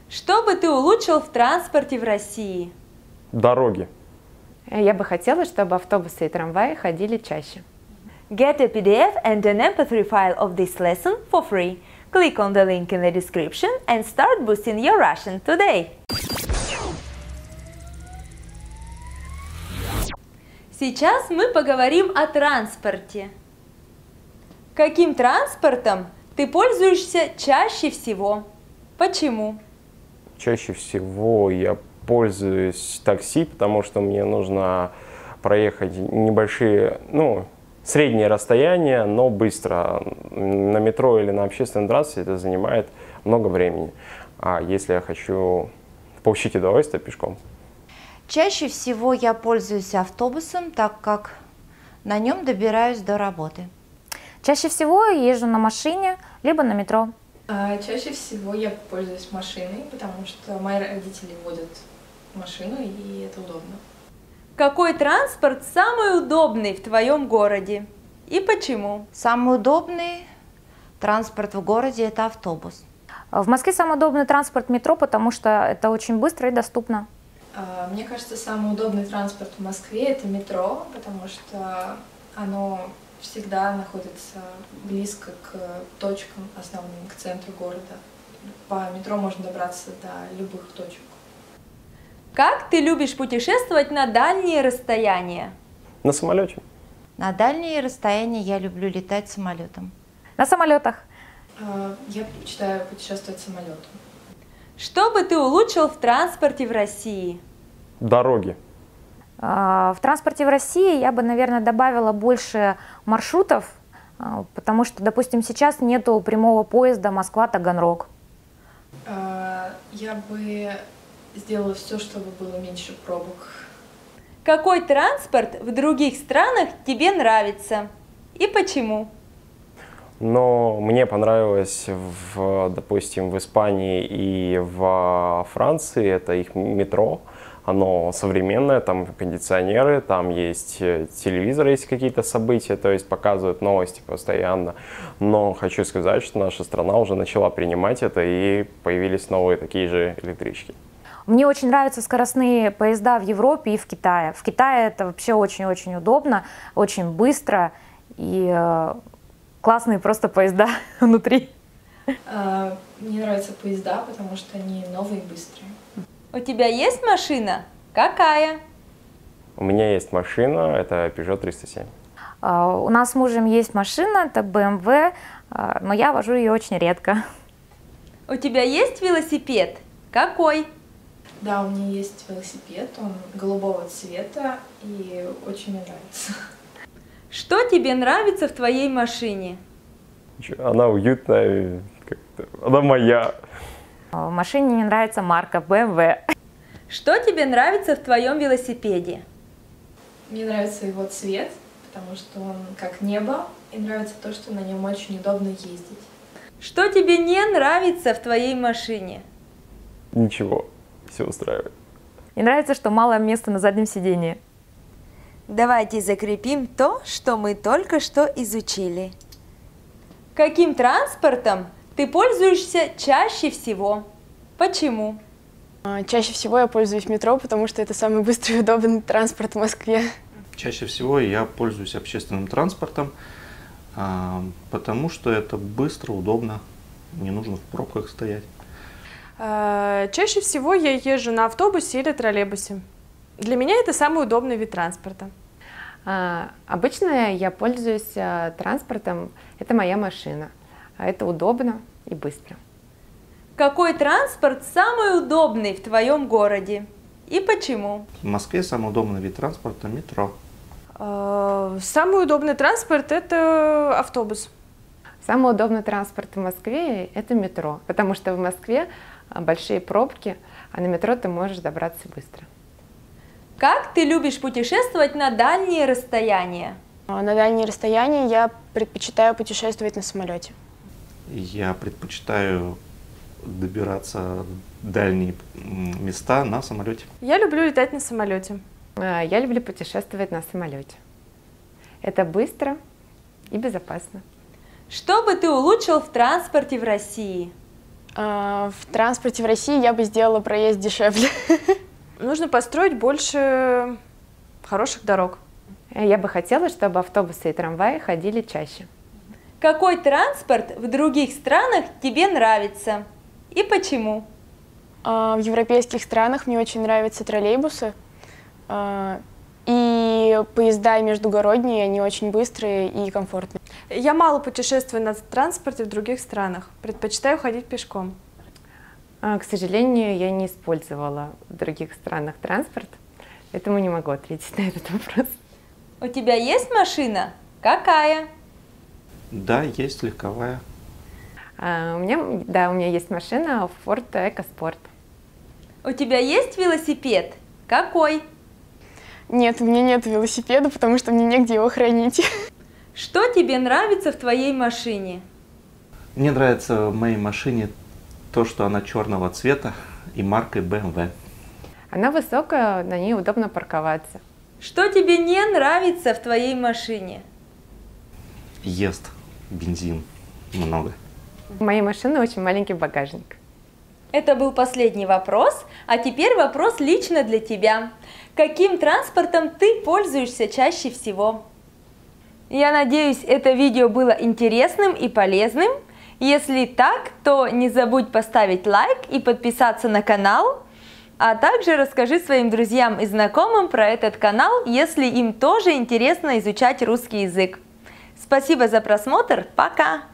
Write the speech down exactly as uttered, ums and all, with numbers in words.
Что бы ты улучшил в транспорте в России? Дороги. Я бы хотела, чтобы автобусы и трамваи ходили чаще. Get a P D F and an M P three file of this lesson for free. Click on the link in the description and start boosting your Russian today. Сейчас мы поговорим о транспорте. Каким транспортом ты пользуешься чаще всего? Почему? Чаще всего я пользуюсь такси, потому что мне нужно проехать небольшие, ну, средние расстояния, но быстро. На метро или на общественном транспорте это занимает много времени. А если я хочу получить удовольствие, пешком. Чаще всего я пользуюсь автобусом, так как на нем добираюсь до работы. Чаще всего я езжу на машине, либо на метро. А, чаще всего я пользуюсь машиной, потому что мои родители водят машину, и это удобно. Какой транспорт самый удобный в твоем городе и почему? Самый удобный транспорт в городе – это автобус. В Москве самый удобный транспорт метро, потому что это очень быстро и доступно. А, мне кажется, самый удобный транспорт в Москве – это метро, потому что оно всегда находится близко к точкам основным, к центру города. По метро можно добраться до любых точек. Как ты любишь путешествовать на дальние расстояния? На самолете. На дальние расстояния я люблю летать самолетом. На самолетах. А, я предпочитаю путешествовать самолетом. Что бы ты улучшил в транспорте в России? Дороги. В транспорте в России я бы, наверное, добавила больше маршрутов, потому что, допустим, сейчас нету прямого поезда Москва-Таганрог. Я бы сделала все, чтобы было меньше пробок. Какой транспорт в других странах тебе нравится и почему? Но мне понравилось, в, допустим, в Испании и в Франции, это их метро. Оно современное, там кондиционеры, там есть телевизор, есть какие-то события, то есть показывают новости постоянно. Но хочу сказать, что наша страна уже начала принимать это, и появились новые такие же электрички. Мне очень нравятся скоростные поезда в Европе и в Китае. В Китае это вообще очень-очень удобно, очень быстро и э, классные просто поезда внутри. Мне нравятся поезда, потому что они новые и быстрые. У тебя есть машина? Какая? У меня есть машина, это Peugeot триста семь. Uh, у нас с мужем есть машина, это бэ эм вэ, uh, но я вожу ее очень редко. У тебя есть велосипед? Какой? Да, у меня есть велосипед, он голубого цвета и очень мне нравится. Что тебе нравится в твоей машине? Она уютная, она моя. В машине мне нравится марка бэ эм вэ. Что тебе нравится в твоем велосипеде? Мне нравится его цвет, потому что он как небо, и нравится то, что на нем очень удобно ездить. Что тебе не нравится в твоей машине? Ничего, все устраивает. Мне нравится, что мало места на заднем сидении. Давайте закрепим то, что мы только что изучили. Каким транспортом ты пользуешься чаще всего? Почему? Чаще всего я пользуюсь метро, потому что это самый быстрый и удобный транспорт в Москве. Чаще всего я пользуюсь общественным транспортом, потому что это быстро, удобно, не нужно в пробках стоять. Чаще всего я езжу на автобусе или троллейбусе. Для меня это самый удобный вид транспорта. А, обычно я пользуюсь а, транспортом, это моя машина. Это удобно и быстро. Какой транспорт самый удобный в твоем городе и почему? В Москве самый удобный вид транспорта – метро. Самый удобный транспорт – это автобус. Самый удобный транспорт в Москве – это метро, потому что в Москве большие пробки, а на метро ты можешь добраться быстро. Как ты любишь путешествовать на дальние расстояния? На дальние расстояния я предпочитаю путешествовать на самолете. Я предпочитаю добираться в дальние места на самолете. Я люблю летать на самолете. Я люблю путешествовать на самолете. Это быстро и безопасно. Что бы ты улучшил в транспорте в России? А, В транспорте в России я бы сделала проезд дешевле. Нужно построить больше хороших дорог. Я бы хотела, чтобы автобусы и трамваи ходили чаще. Какой транспорт в других странах тебе нравится и почему? А, В европейских странах мне очень нравятся троллейбусы. А, И поезда междугородние, они очень быстрые и комфортные. Я мало путешествую на транспорте в других странах. Предпочитаю ходить пешком. А, К сожалению, я не использовала в других странах транспорт, поэтому не могу ответить на этот вопрос. У тебя есть машина? Какая? Да, есть легковая. А, У меня, да, у меня есть машина Ford EcoSport. У тебя есть велосипед? Какой? Нет, у меня нет велосипеда, потому что мне негде его хранить. Что тебе нравится в твоей машине? Мне нравится в моей машине то, что она черного цвета и маркой бэ эм вэ. Она высокая, на ней удобно парковаться. Что тебе не нравится в твоей машине? Ест бензин много. У моей машины очень маленький багажник. Это был последний вопрос, а теперь вопрос лично для тебя. Каким транспортом ты пользуешься чаще всего? Я надеюсь, это видео было интересным и полезным. Если так, то не забудь поставить лайк и подписаться на канал, а также расскажи своим друзьям и знакомым про этот канал, если им тоже интересно изучать русский язык. Спасибо за просмотр, пока!